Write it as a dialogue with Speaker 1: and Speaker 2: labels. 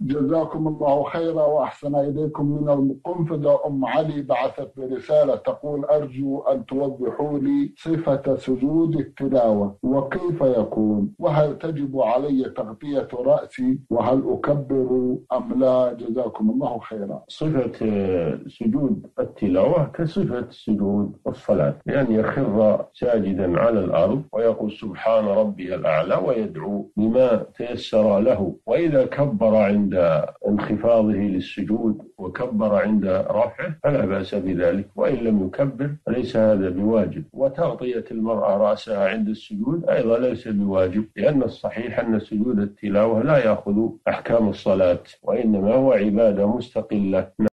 Speaker 1: جزاكم الله خيرا وأحسن إليكم. من القنفذة أم علي بعثت برسالة تقول: أرجو أن توضحوا لي صفة سجود التلاوة وكيف يكون، وهل تجب علي تغطية رأسي، وهل أكبر أم لا؟ جزاكم الله خيرا.
Speaker 2: صفة سجود التلاوة كصفة سجود الصلاة، لأن يخر ساجدا على الأرض ويقول سبحان ربي الأعلى ويدعو بما تيسر له، وإذا كبر عند انخفاضه للسجود وكبر عند رفعه فلا بأس بذلك، وإن لم يكبر فليس هذا بواجب. وتغطية المرأة رأسها عند السجود أيضا ليس بواجب، لأن الصحيح أن سجود التلاوة لا يأخذ أحكام الصلاة، وإنما هو عبادة مستقلة.